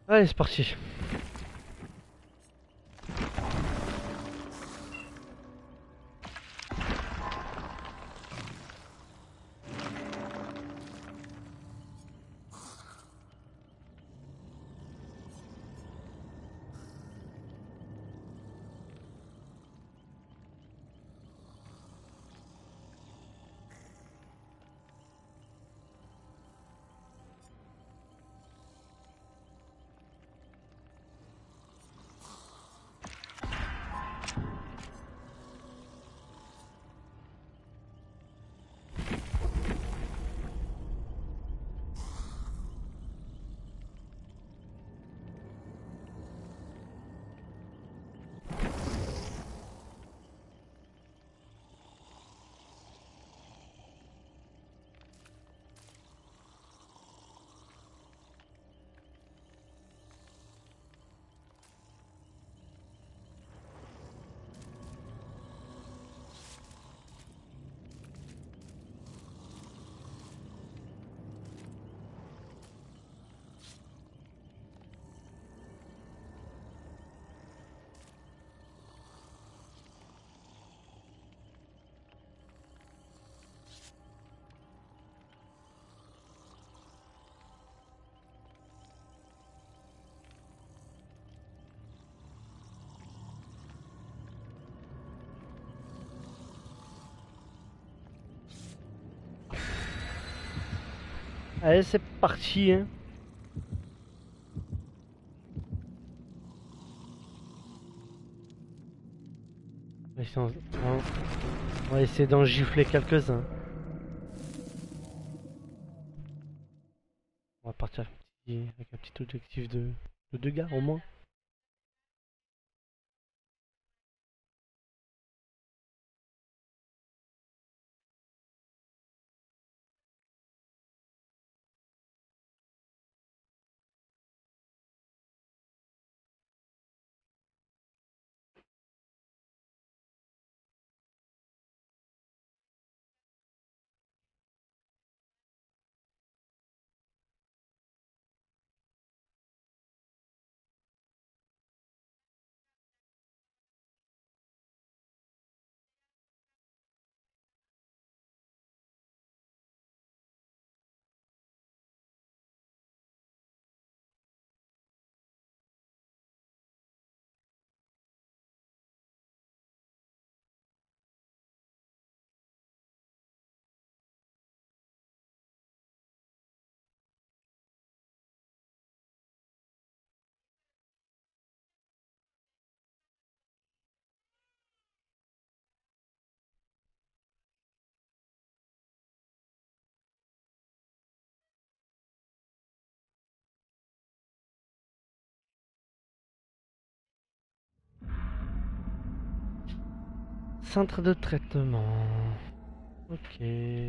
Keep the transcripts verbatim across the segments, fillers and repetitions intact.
Allez, c'est parti. Allez, c'est parti, hein. On va essayer d'en- on va essayer d'en gifler quelques-uns. On va partir avec un petit, avec un petit objectif de, de deux gars au moins. Centre de traitement. Ok.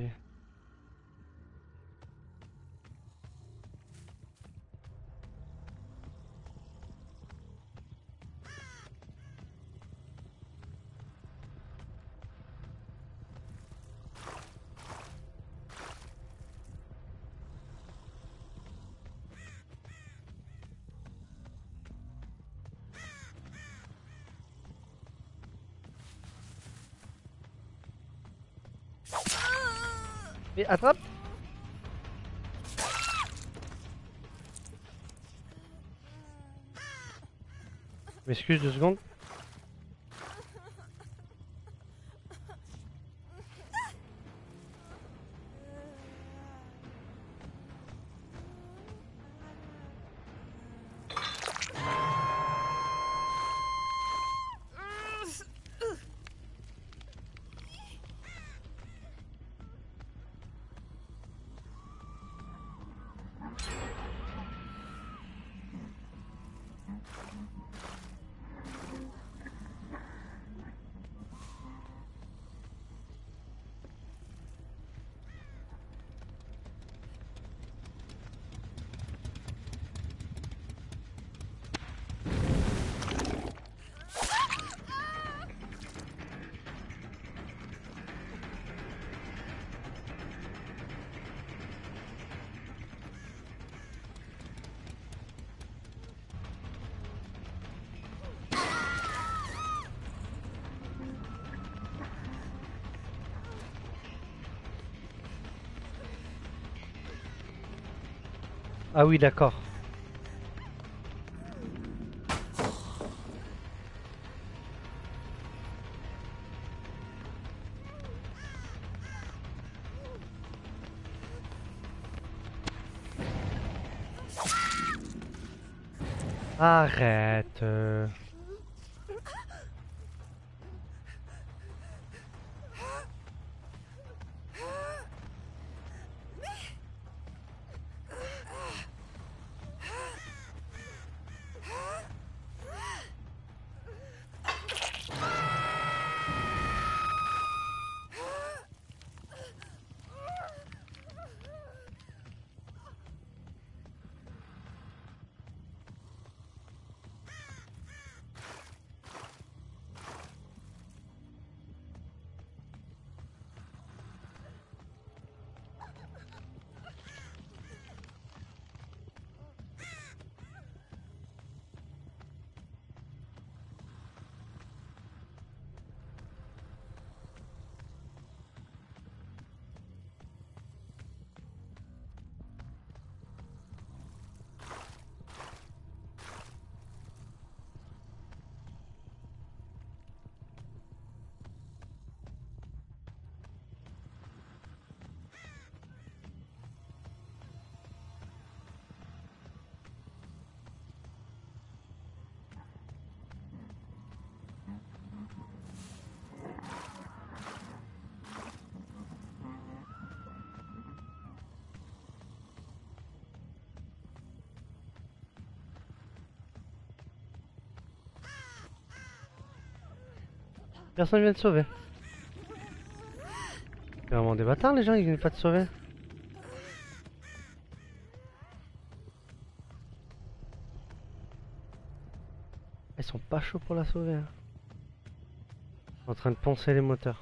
Et attrape! M'excuse deux secondes. Ah oui, d'accord. Arrête. euh. Personne vient te sauver. C'est vraiment des bâtards les gens, ils viennent pas te sauver. Ils sont pas chauds pour la sauver. Hein. Ils sont en train de poncer les moteurs.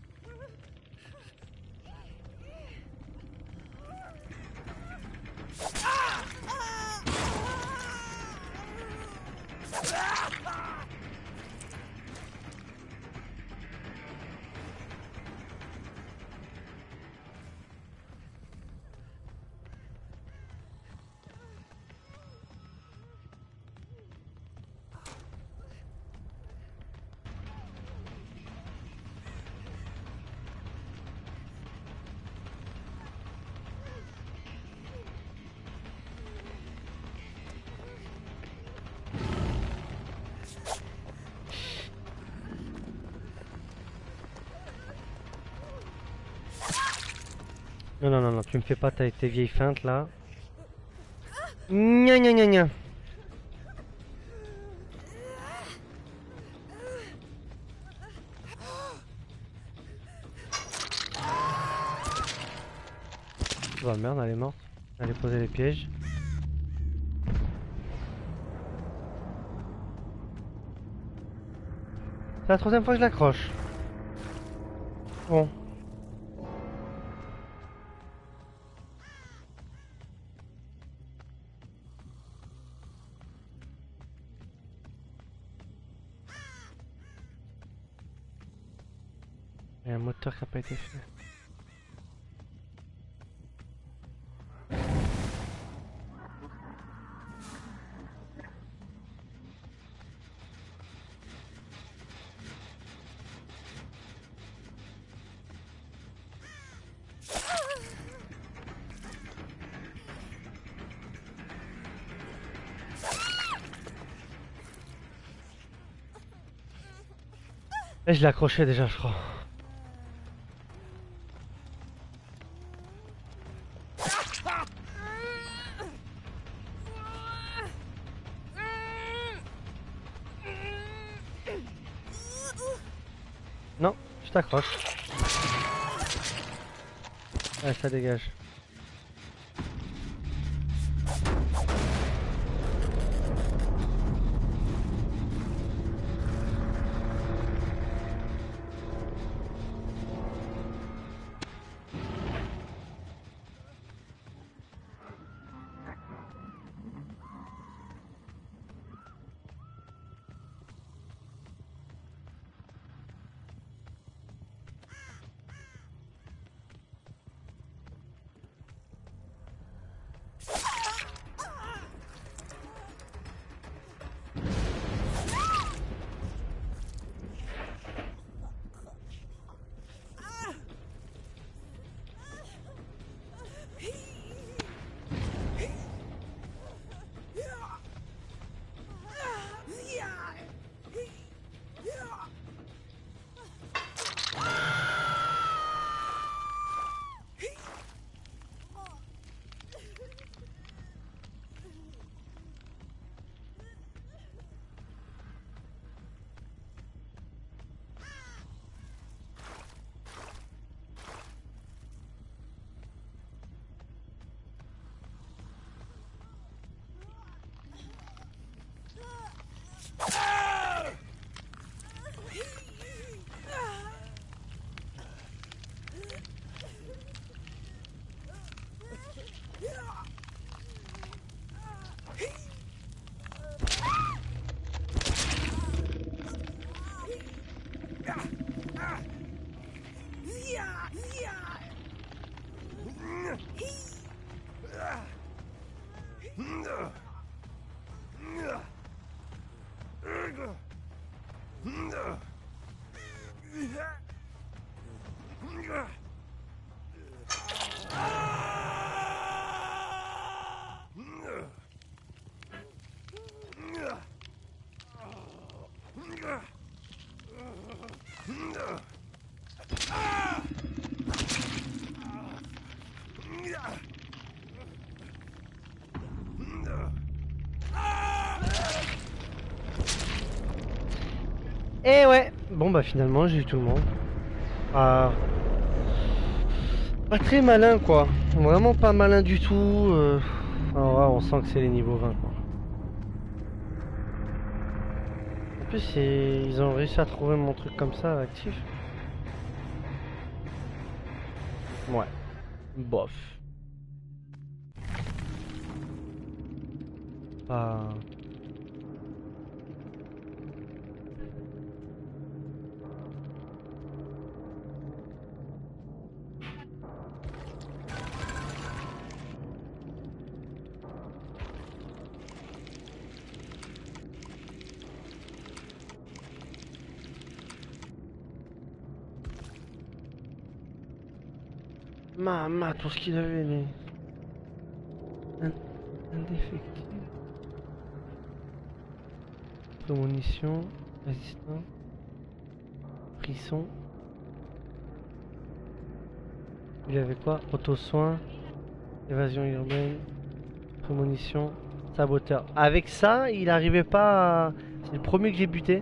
Non, non, non, non, tu me fais pas tes, tes vieilles feintes là. Gna gna gna gna. Oh merde, elle est morte. Elle est posée les pièges. C'est la troisième fois que je l'accroche. Bon. Il y a un moteur qui n'a pas été fait. Et je l'ai accroché déjà, je crois. Non, je t'accroche. Allez, ça dégage. Et ouais, bon bah finalement j'ai eu tout le monde. Ah, pas très malin quoi, vraiment pas malin du tout. euh. Alors là, on sent que c'est les niveaux vingt quoi. En plus c'est- ils ont réussi à trouver mon truc comme ça actif. Ouais, bof. Pas... Mama, tout ce qu'il avait les... Un... Indéfectible. Prémonition, résistant, frisson. Il avait quoi? Auto-soin, évasion urbaine, prémonition, saboteur. Avec ça, il arrivait pas à... C'est le premier que j'ai buté.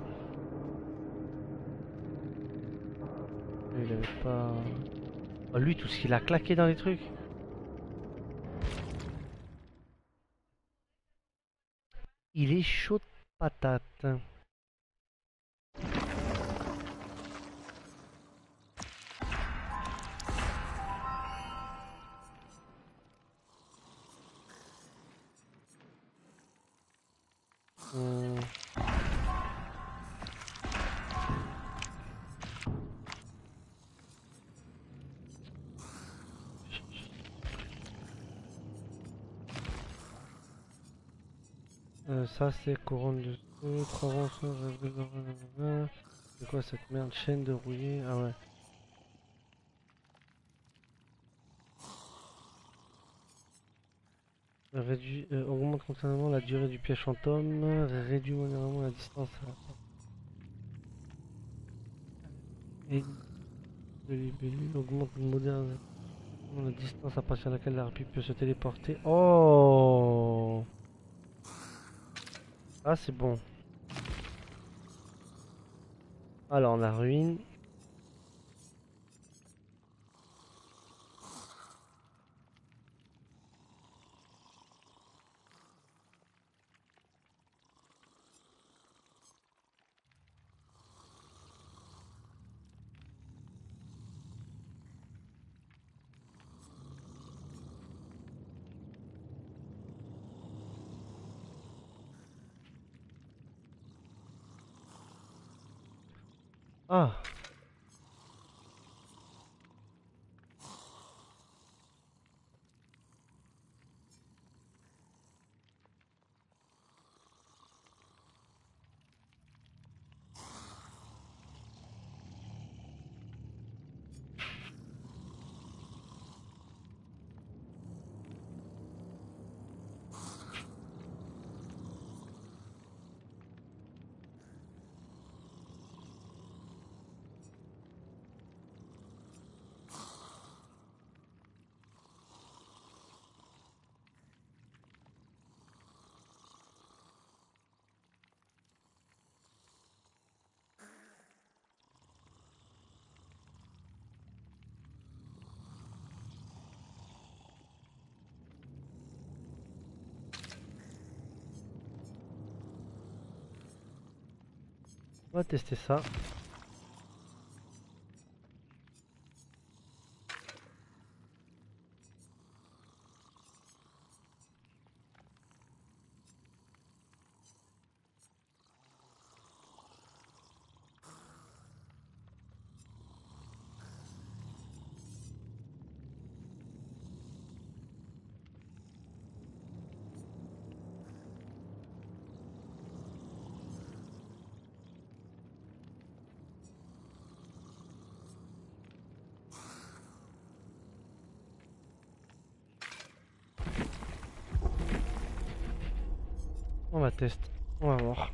Il avait pas... Oh, lui, tout ce qu'il a claqué dans les trucs. Il est chaud de patate. Hum. Euh, ça c'est couronne de feu, trois rançons, c'est quoi cette merde? Chaîne de rouillé, ah ouais. Réduit, euh, augmente continuellement la durée du piège fantôme, réduit modérément la distance à la... Et le libellule augmente modérément la distance à partir de laquelle la harpie peut se téléporter. Oh! Ah c'est bon. Alors la ruine. Ah! On va tester ça. On va tester. On va voir.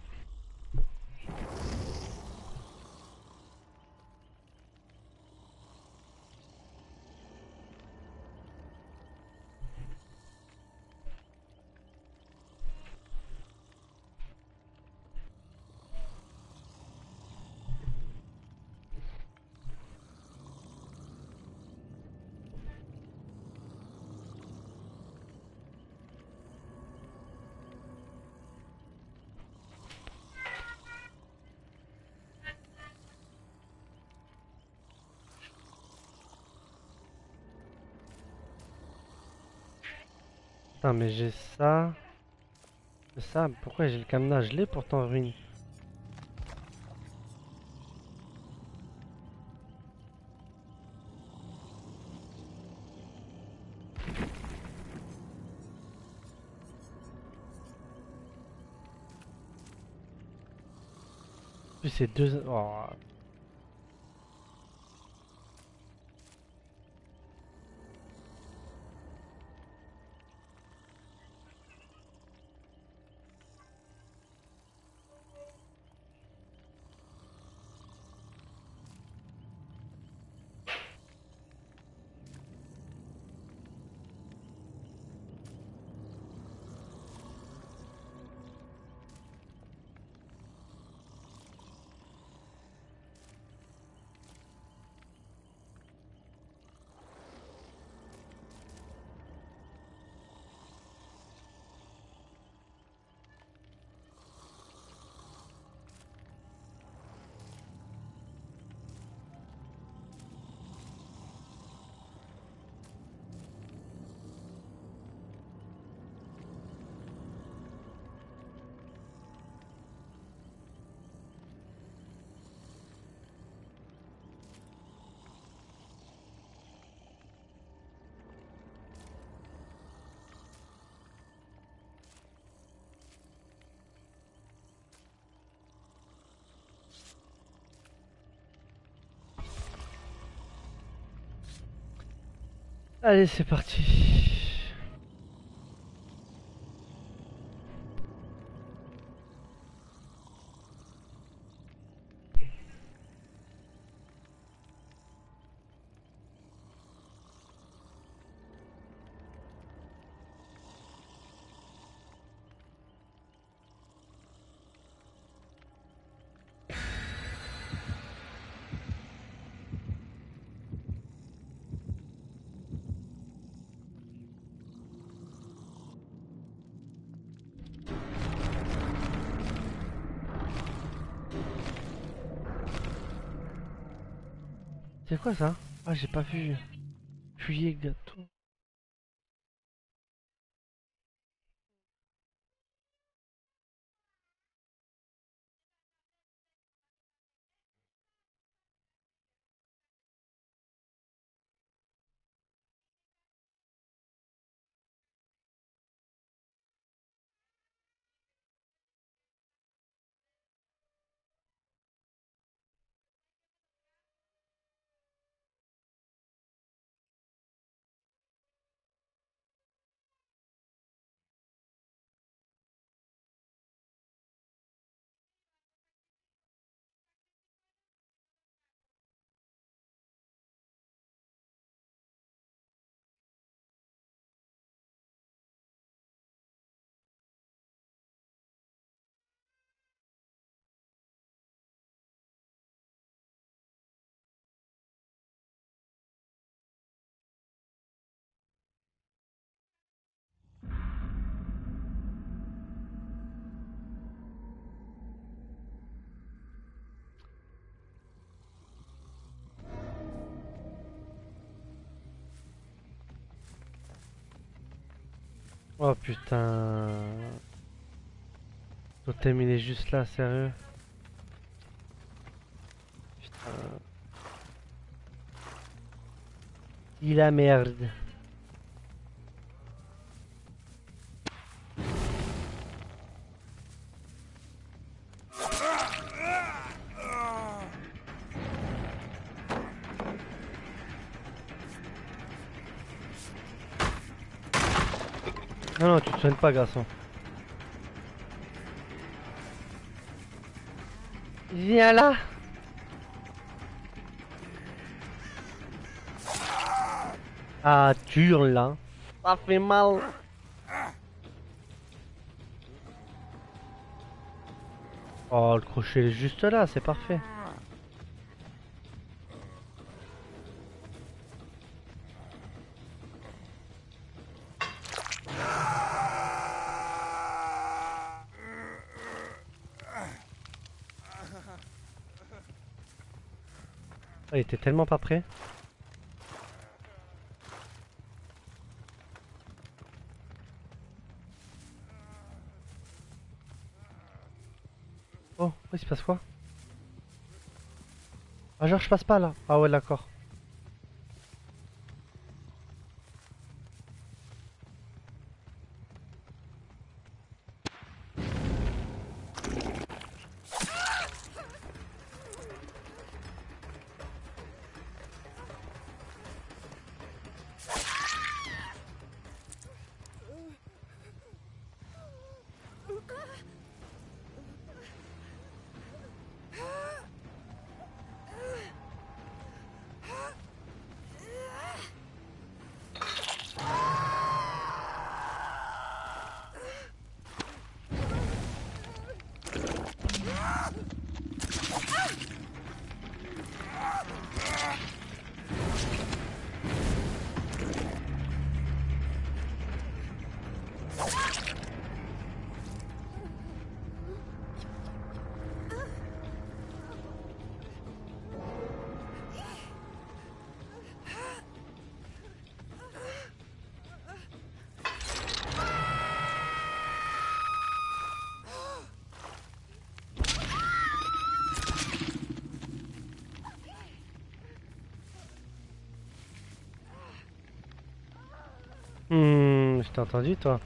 Putain, mais j'ai ça. Ça, pourquoi j'ai le cadenas? Je l'ai pourtant ruine. Plus c'est deux. Oh. Allez, c'est parti. C'est quoi ça? Ah, j'ai pas vu. Fuyez, gâteau. Oh putain. Totem il est juste là, sérieux. Putain. Il a merde. Non, non, tu te soignes pas, garçon. Viens là. Ah, tu hurles là. Ça fait mal. Oh, le crochet est juste là, c'est parfait. Oh, il était tellement pas prêt. Oh, il se passe quoi? Ah, genre, je passe pas là. Ah, ouais, d'accord. Hmm, je t'ai entendu toi.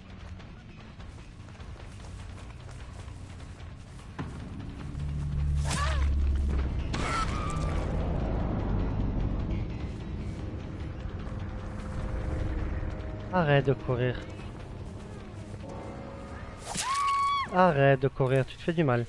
Arrête de courir. Arrête de courir, tu te fais du mal.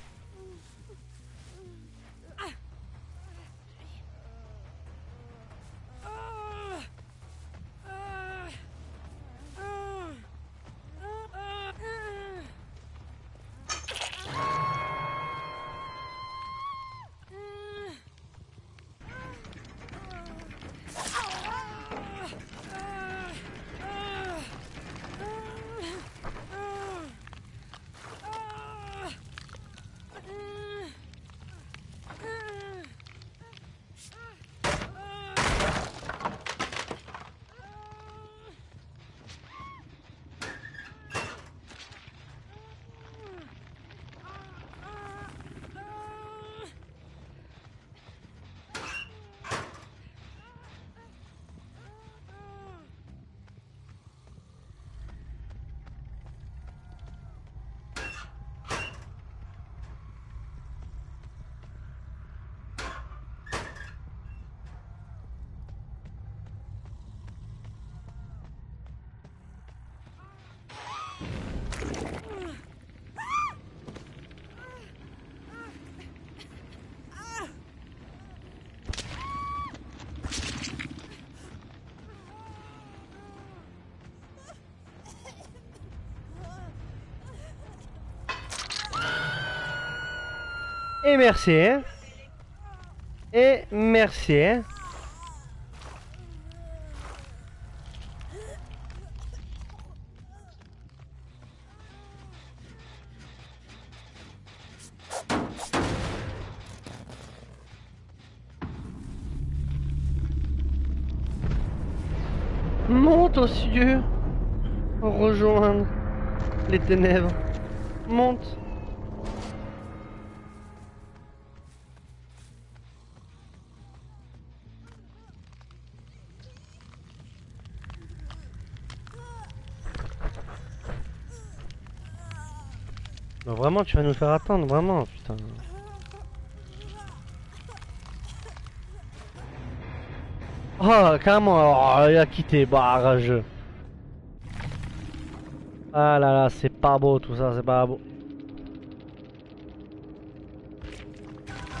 Et merci. Hein. Et merci. Hein. Monte aux cieux. Rejoindre les ténèbres. Monte. Non, vraiment, tu vas nous faire attendre, vraiment, putain. Oh, carrément, oh, il a quitté, barrage. Ah là là, c'est pas beau tout ça, c'est pas beau.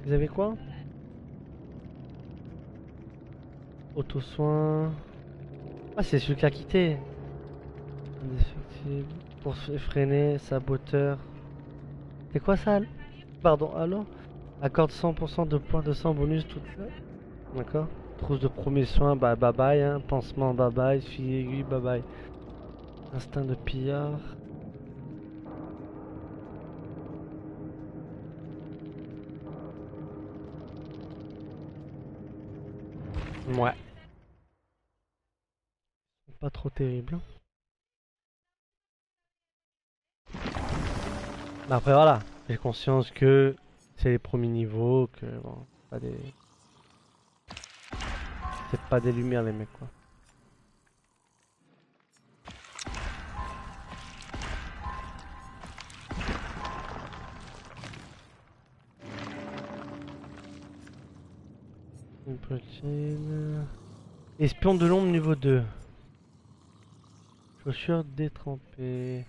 Vous avez quoi? Auto-soin. Ah, c'est celui qui a quitté. Indéfectible. Pour freiner, saboteur. C'est quoi ça? Pardon, alors? Accorde cent pour cent de points de sang bonus toute ça. D'accord. Trousse de premiers soins, bah bye bye. Hein. Pansement, bye bye. Fille aiguille, bye bye. Instinct de pillard. Ouais. Pas trop terrible. Mais après voilà, j'ai conscience que c'est les premiers niveaux, que bon, pas des. C'est pas des lumières les mecs quoi. Une protéine. Espion de l'ombre niveau deux. Chaussures détrempées.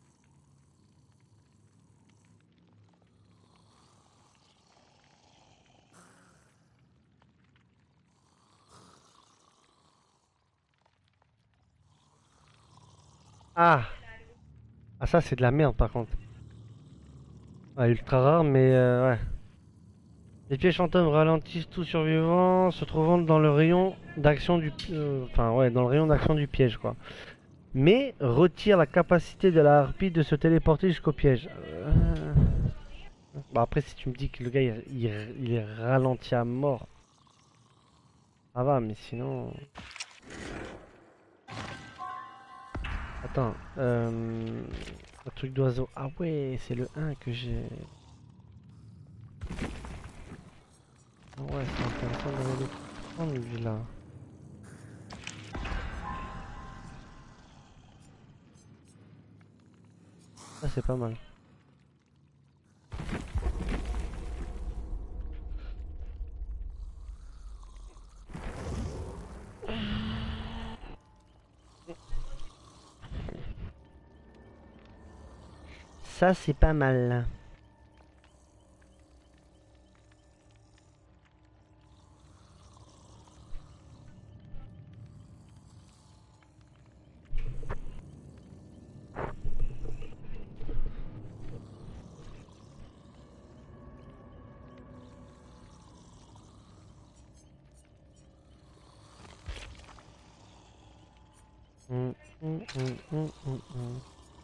Ah! Ah ça c'est de la merde par contre. Ah, ultra rare mais euh, ouais. Les pièges fantômes ralentissent tout survivant se trouvant dans le rayon d'action du... euh, enfin ouais, dans le rayon d'action du piège quoi. Mais retire la capacité de la harpie de se téléporter jusqu'au piège. Euh... Bon après si tu me dis que le gars il, il, il est ralenti à mort, ça va mais sinon... Attends, euh... un truc d'oiseau. Ah ouais, c'est le un que j'ai... Ah ouais, c'est intéressant d'aller le prendre lui là. Ça c'est pas mal. Ça c'est pas mal. Hum, hum, hum, hum, hum, hum.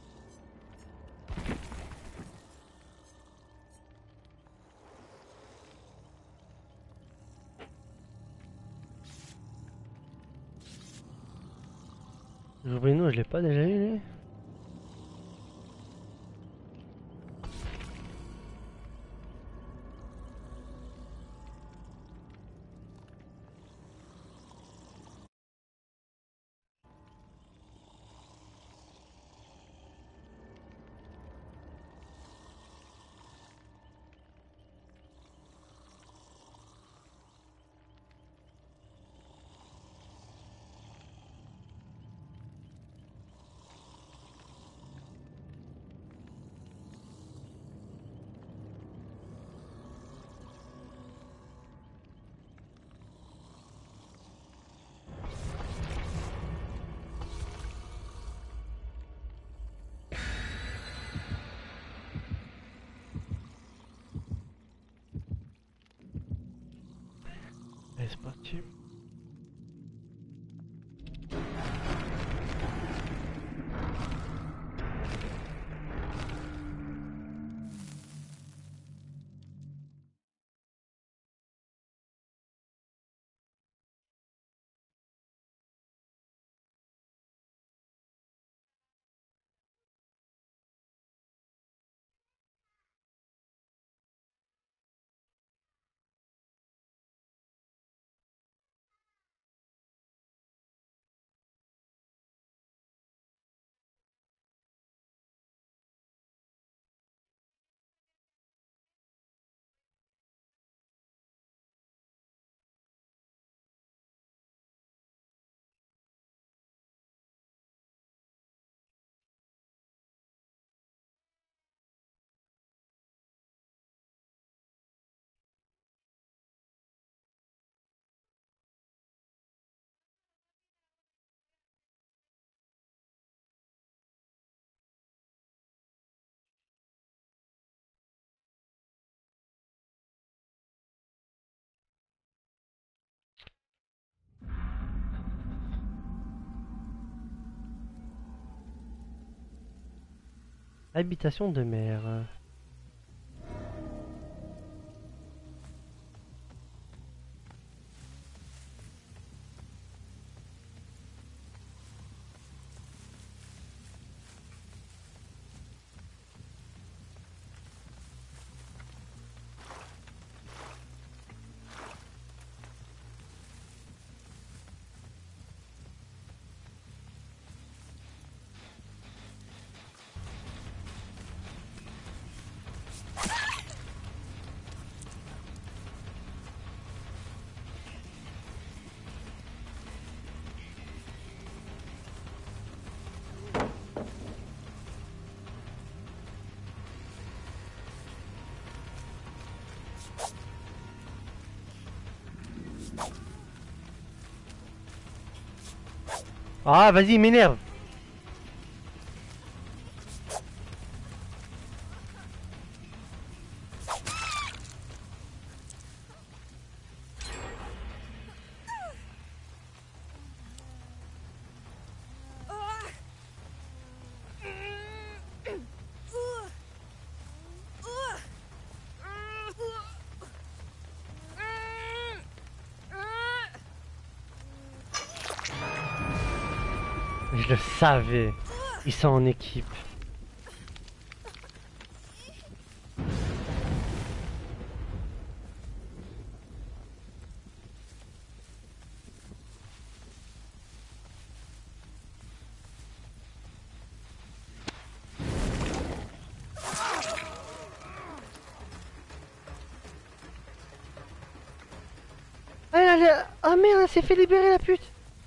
Bruno, je l'ai pas déjà eu lui. Allez, c'est parti. Habitation de mer. Ah, vas-y, il m'énerve. Je le savais. Ils sont en équipe. Ah, elle a- ah merde, elle s'est fait libérer la pute.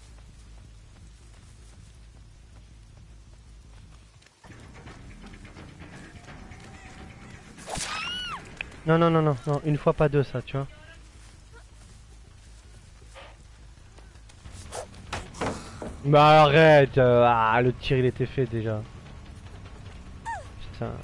Non, non, non, non, non, une fois pas deux, ça, tu vois. Bah arrête, euh, ah, le tir il était fait déjà. Putain.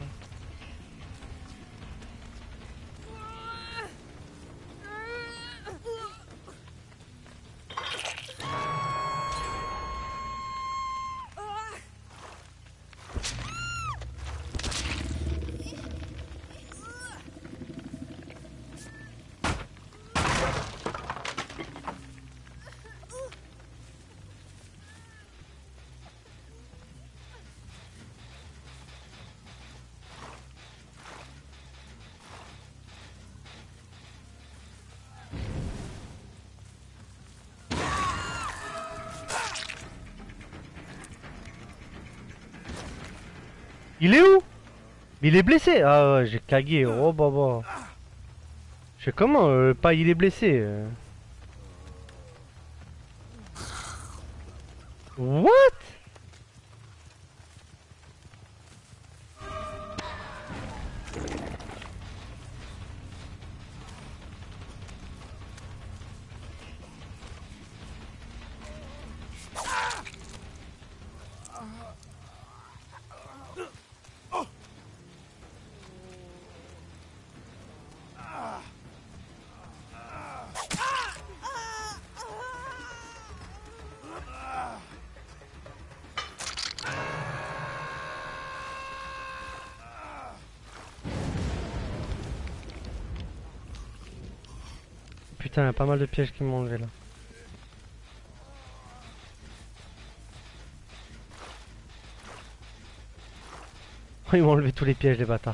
Il est où? Il est blessé. Ah ouais, j'ai cagué. Oh bah bah. Je sais comment, euh, pas il est blessé. euh. What? Putain, il y a pas mal de pièges qui m'ont enlevé là. Oh, ils m'ont enlevé tous les pièges, les bâtards.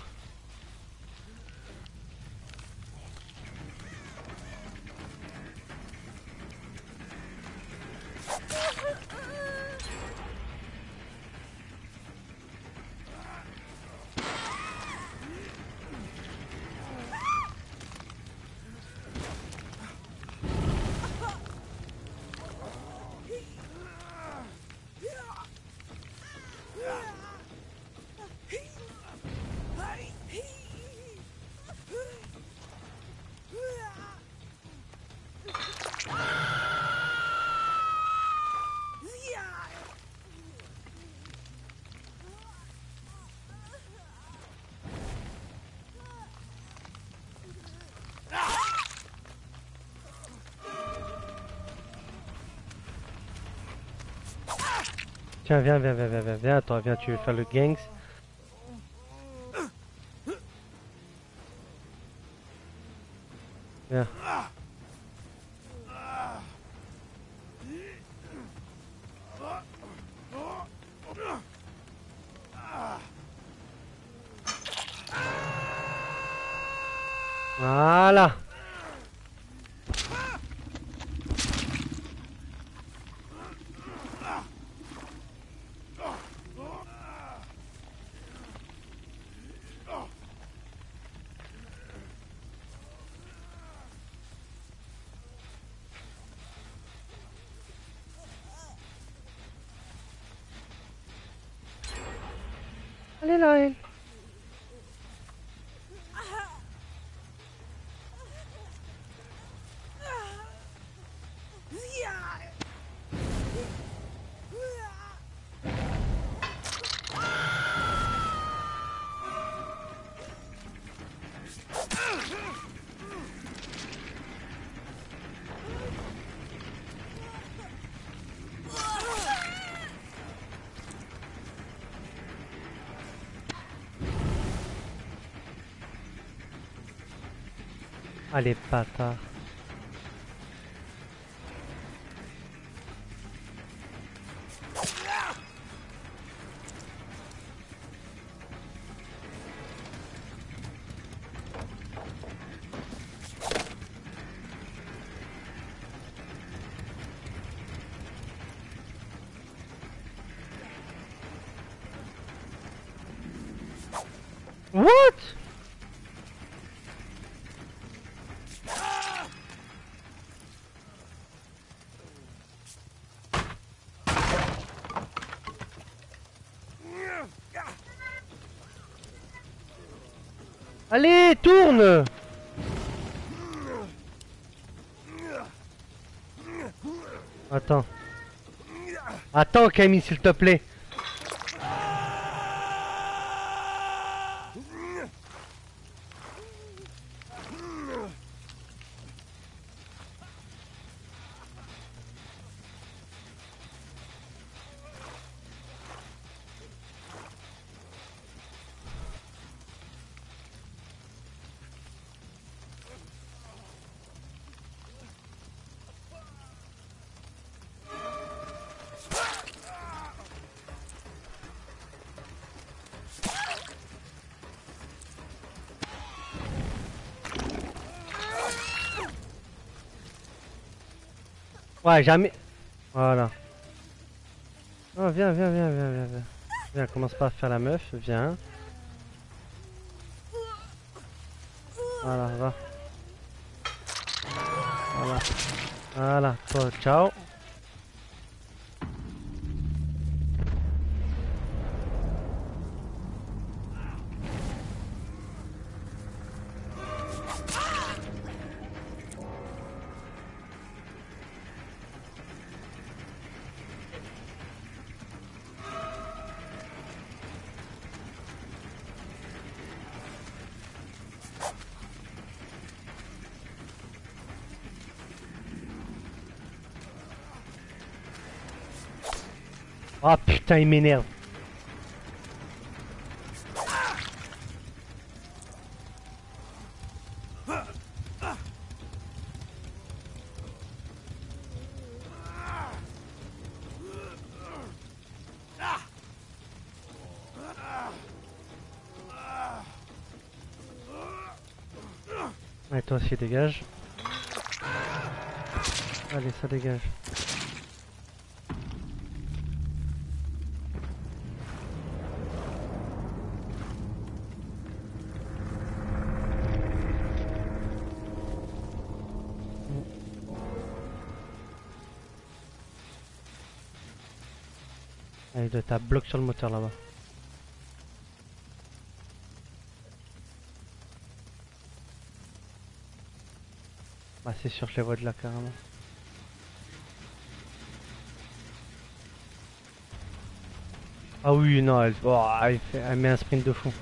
Tiens, viens, viens, viens, viens, viens, viens, toi, viens, tu veux faire le gangs. Viens. Voilà. Elle est là, elle. Allez, bâtard. What? Allez, tourne! Attends. Attends, Camille, s'il te plaît. Ouais, jamais. Voilà. Oh, viens, viens, viens, viens, viens, viens. Viens, commence pas à faire la meuf, viens. Voilà, va. Voilà. Voilà, toi, ciao. Oh putain, il m'énerve. Ouais, toi aussi, dégage. Allez, ça dégage. Allez, doit être bloc sur le moteur là-bas. Bah, c'est sûr, je les vois de là carrément. Ah oui, non, elle, oh, elle, fait, elle met un sprint de fou.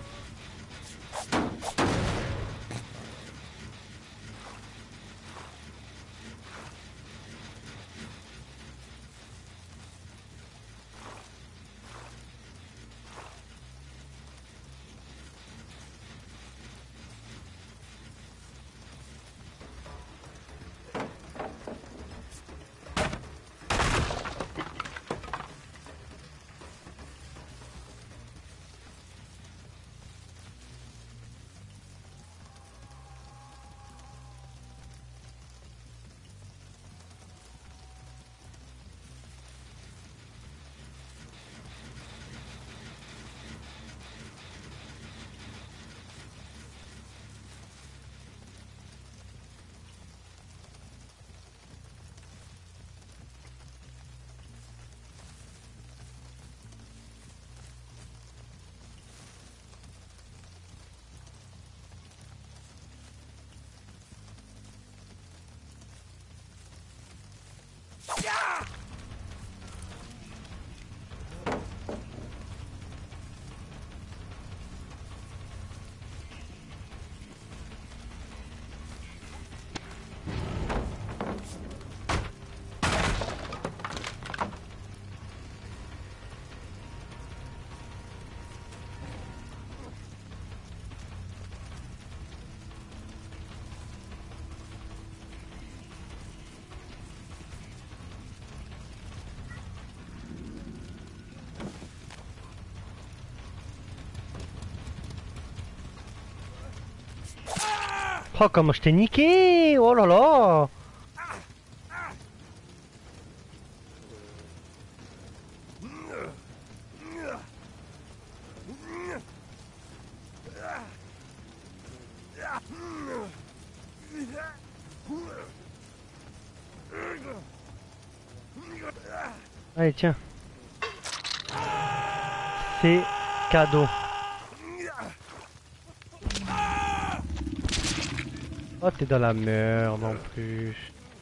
Oh, comment je t'ai niqué! Oh là là! Allez, tiens. C'est cadeau. Oh, t'es dans la merde en plus.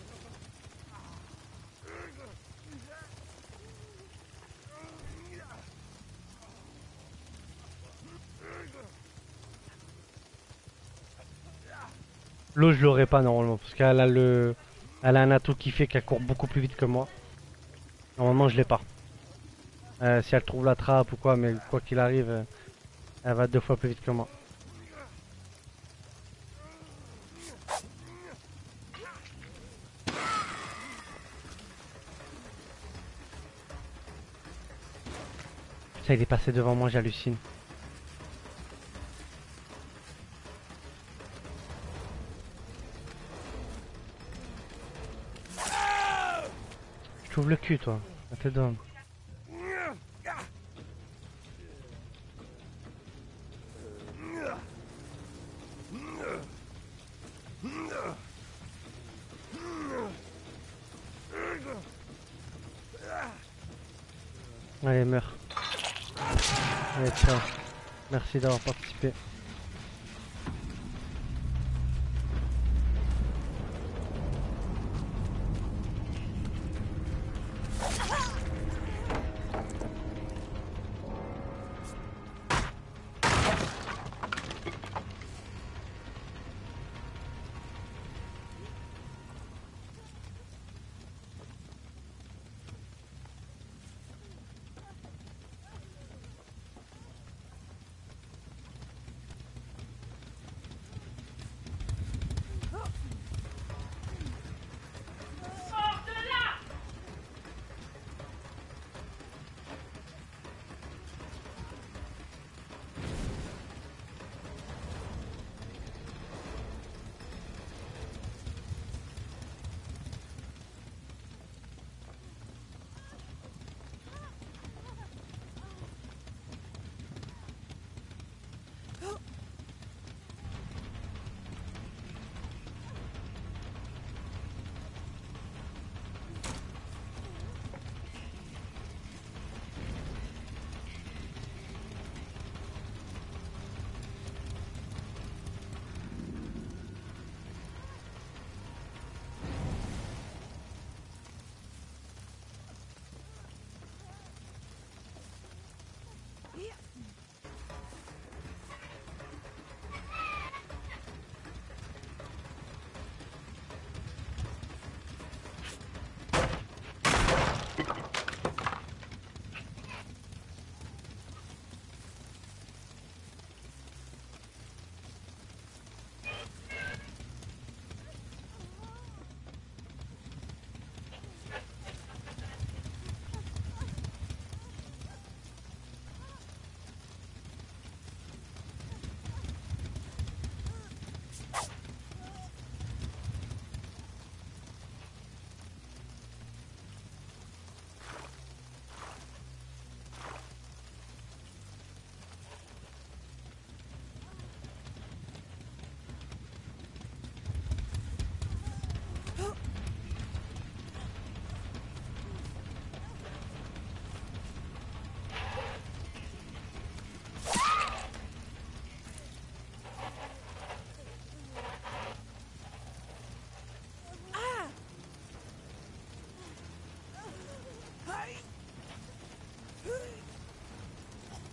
L'eau, je l'aurais pas normalement parce qu'elle a le, elle a un atout qui fait qu'elle court beaucoup plus vite que moi. Normalement, je l'ai pas. Euh, si elle trouve la trappe ou quoi, mais quoi qu'il arrive, euh, elle va deux fois plus vite que moi. Ça, il est passé devant moi, j'hallucine. Je t'ouvre le cul, toi. Ça te donne. Allez, meurs. Allez, ciao. Merci d'avoir participé.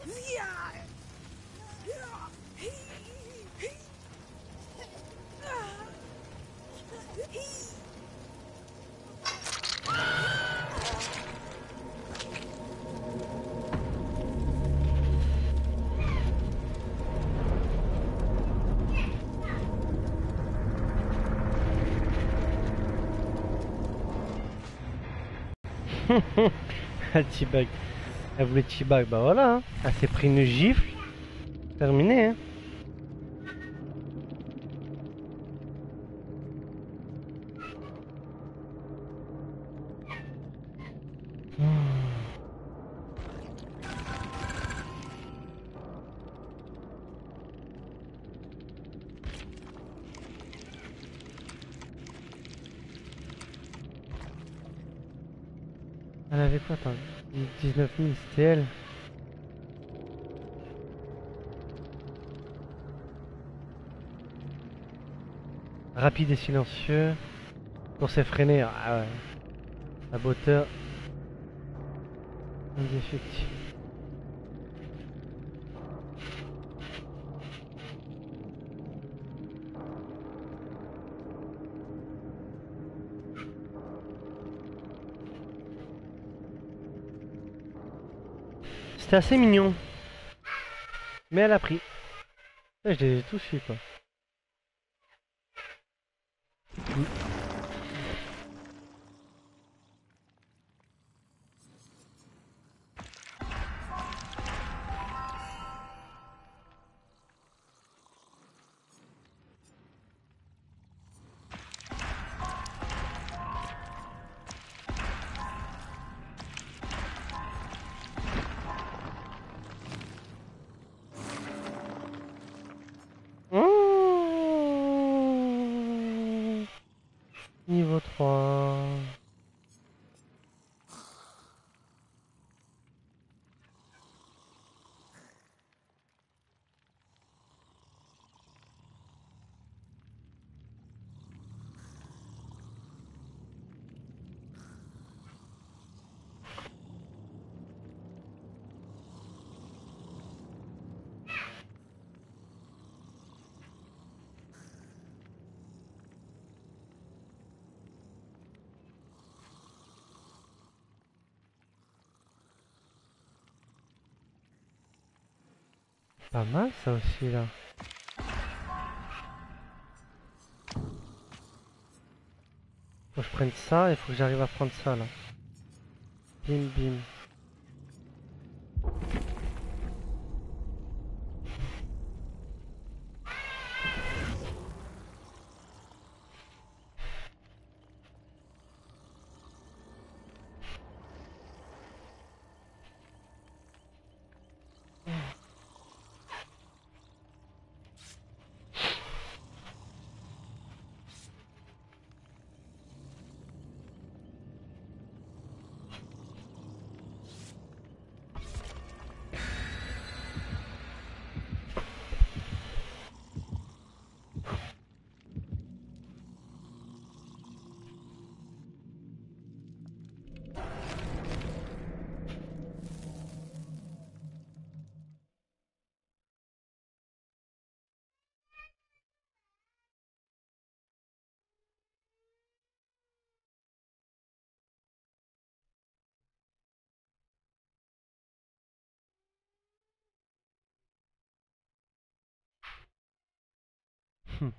Elle T-bag. Elle voulait T-bag, bah voilà. Hein. Elle s'est pris une gifle. Terminé, hein. Elle avait quoi, attends, dix-neuf mille, c'était elle. Rapide et silencieux. Pour s'effréner, ah ouais. Saboteur. Indéfectible. C'était assez mignon. Mais elle a pris. Ouais, je les ai tous eu quoi. Mmh. Niveau trois. Pas mal ça aussi là. Faut que je prenne ça, il faut que j'arrive à prendre ça là. Bim bim. Hmm.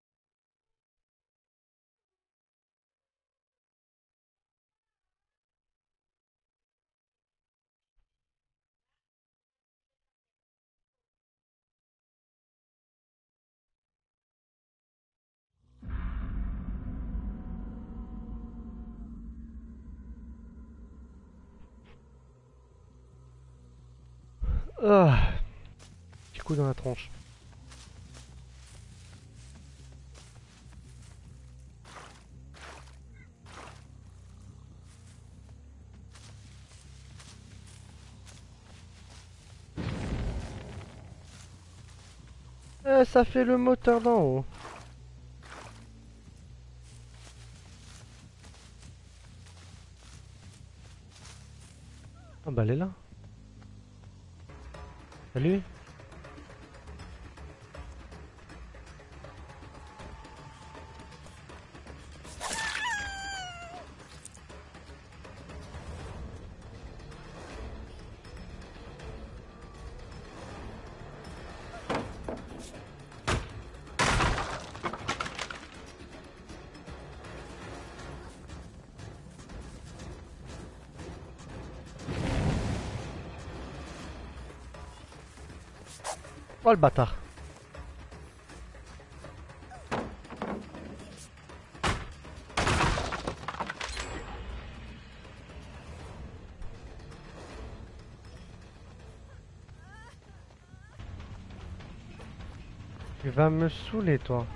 Ah, petit coup dans la tronche. Euh, ça fait le moteur d'en haut. Ah bah elle est là. Salut. Oh le bâtard. Tu vas me saouler toi.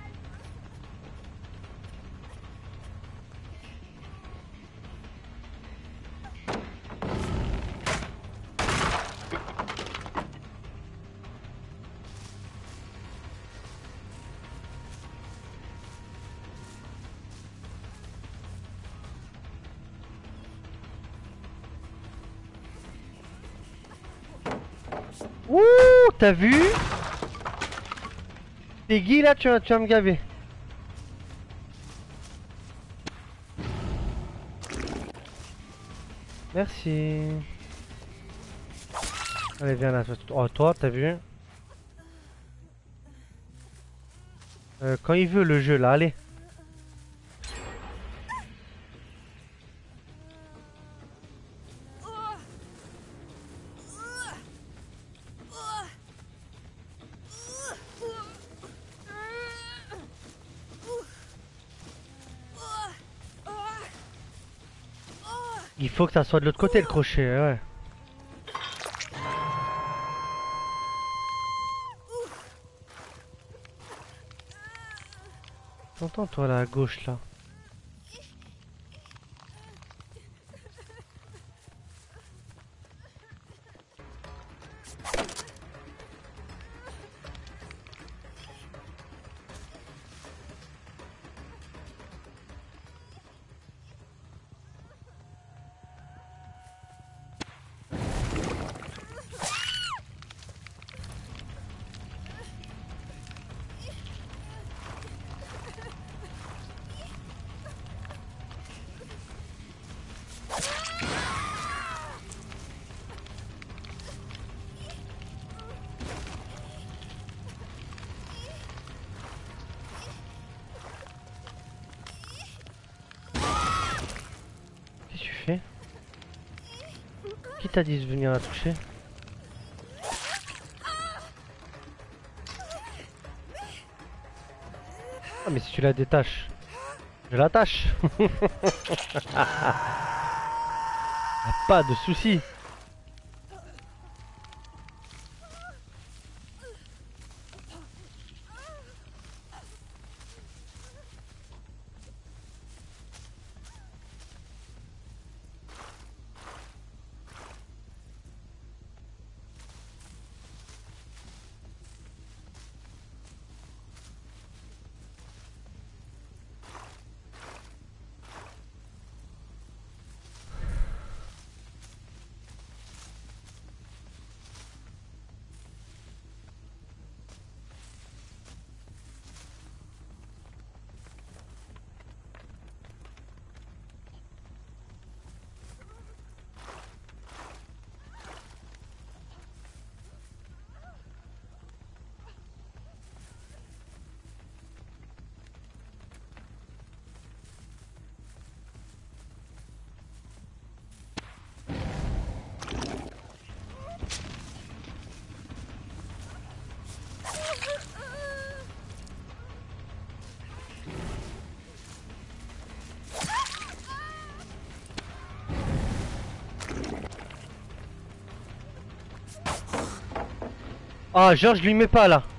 Ouh, t'as vu? T'es Guy là, tu vas, tu vas me gaver. Merci. Allez, viens là. Oh, toi, t'as vu? Euh, quand il veut le jeu là, allez. Il faut que ça soit de l'autre côté le crochet, ouais. T'entends toi là à gauche là. Qu'est-ce que tu fais? Qui t'a dit de venir la toucher? Ah mais si tu la détaches, je l'attache. Pas de soucis. Ah, genre je lui mets pas là.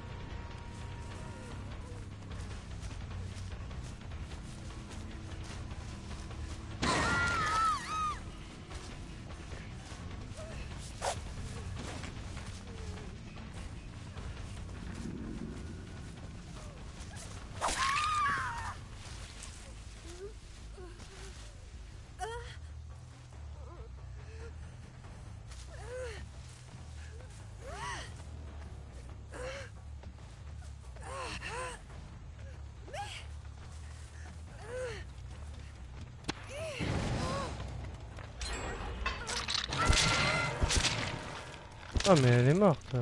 Ah mais elle est morte.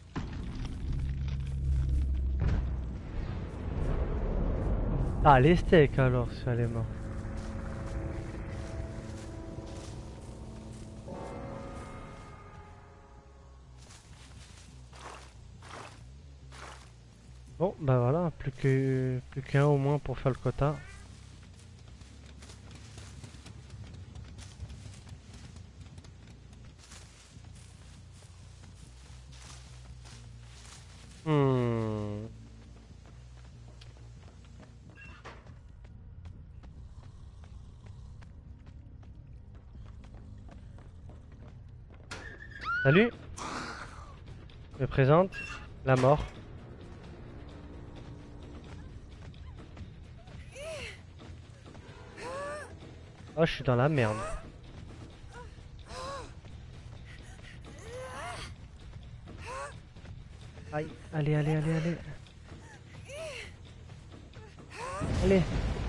Ah les steaks alors si elle est morte. Bon bah voilà, plus que plus qu'un au moins pour faire le quota. Hmm. Salut, je me présente, la mort. Oh je suis dans la merde. Aïe, allez, allez, allez, allez. Allez.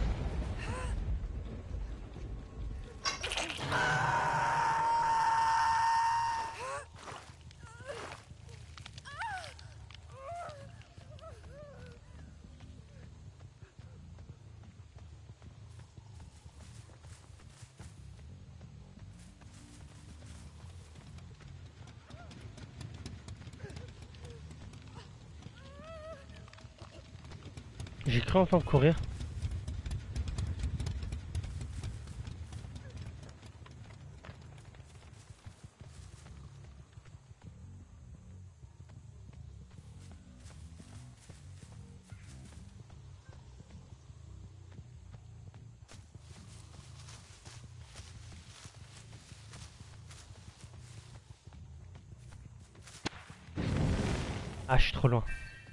J'ai cru entendre courir. Ah je suis trop loin.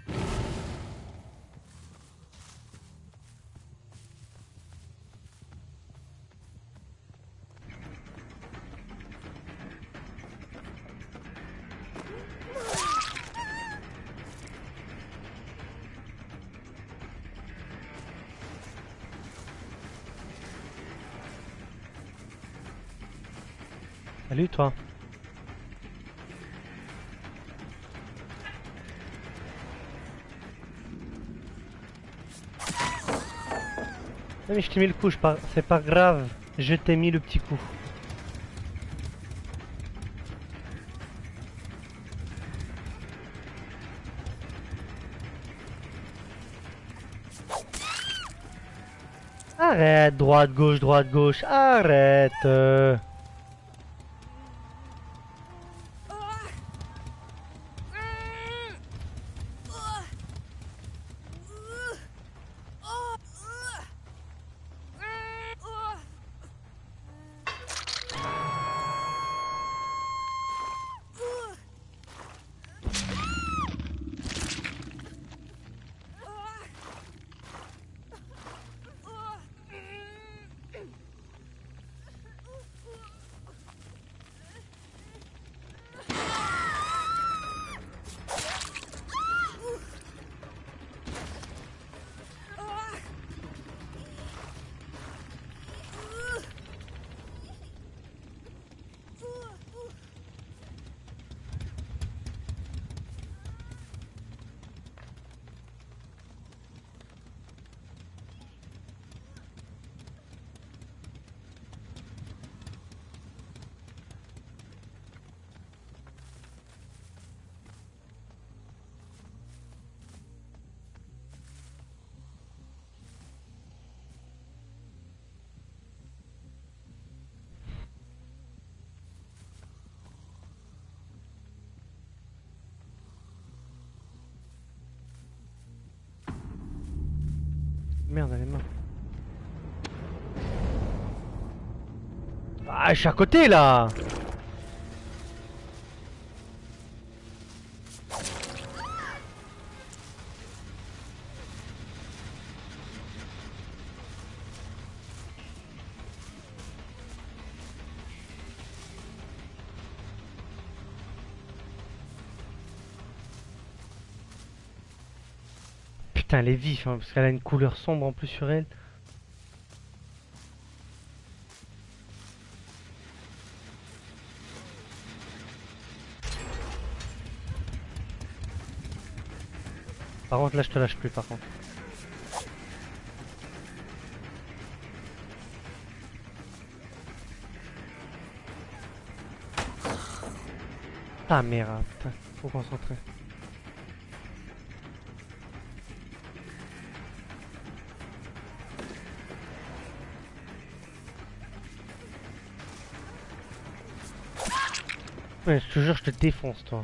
Salut toi. Non mais je t'ai mis le coup, je par... c'est pas grave. Je t'ai mis le petit coup. Arrête, droite, gauche, droite, gauche, arrête. euh. Merde, elle est morte. Ah, je suis à côté là. Putain, elle est vif, hein, parce qu'elle a une couleur sombre en plus sur elle. Par contre là je te lâche plus par contre. Ah merde, putain, faut concentrer. Ouais, je te jure, je te défonce toi.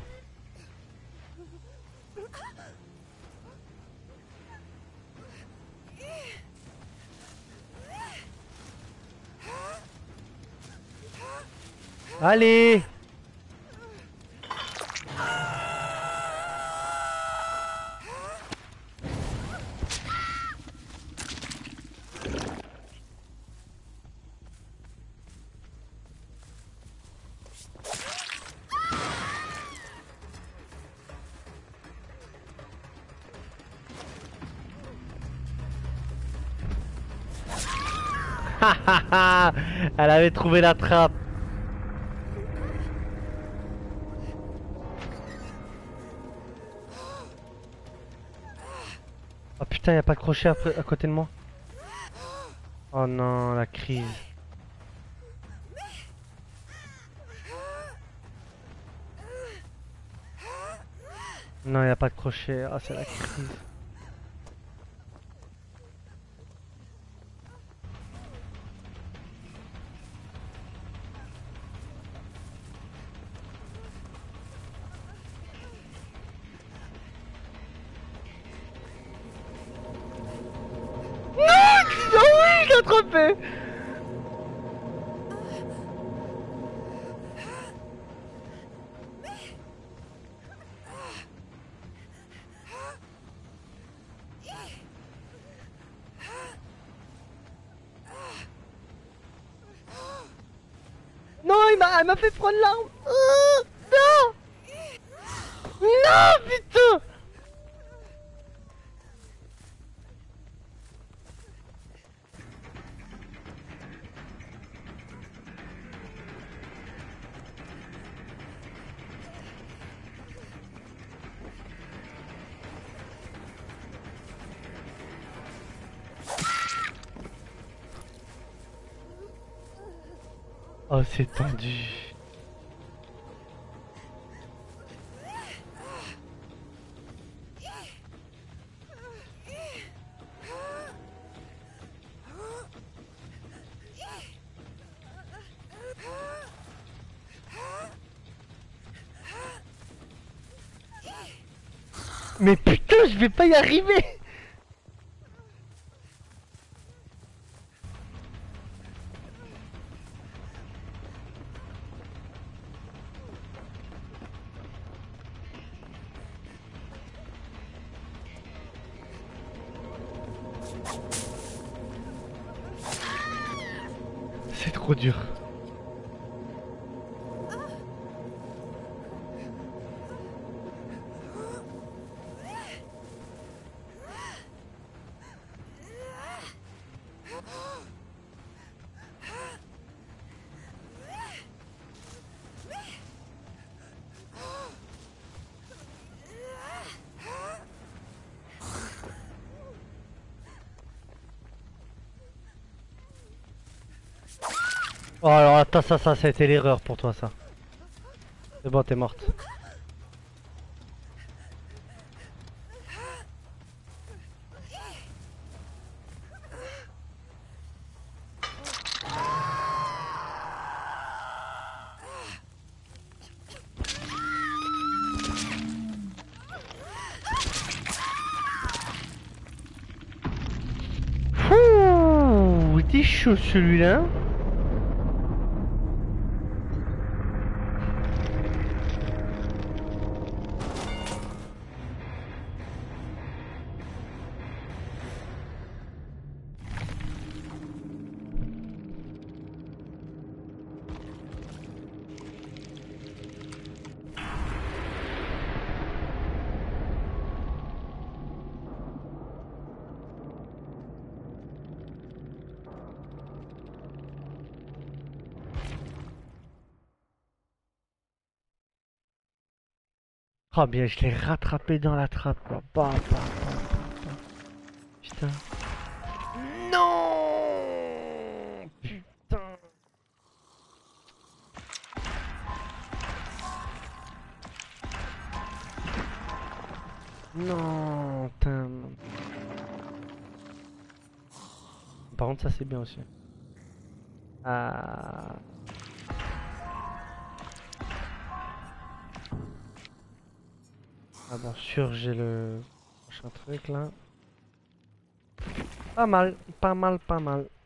Allez! Elle avait trouvé la trappe. Oh putain, y a pas de crochet après, à côté de moi. Oh non, la crise. Non, y a pas de crochet. Ah, c'est la crise. Non, oui, je l'ai attrapé. Non, il m'a, elle m'a fait prendre l'arme. Oh, non. Non, putain. Oh, c'est tendu. Mais putain, je vais pas y arriver. C'est trop dur. Oh alors attends, ça, ça, ça a été l'erreur pour toi ça. C'est bon, t'es morte. Ouh, il était chaud celui-là. Oh bien, je l'ai rattrapé dans la trappe quoi. Bah, bah. putain. Non. Putain. Non, putain. Par contre, ça c'est bien aussi. Ah. Ah bon, sûr, j'ai le prochain truc là. Pas mal, pas mal, pas mal.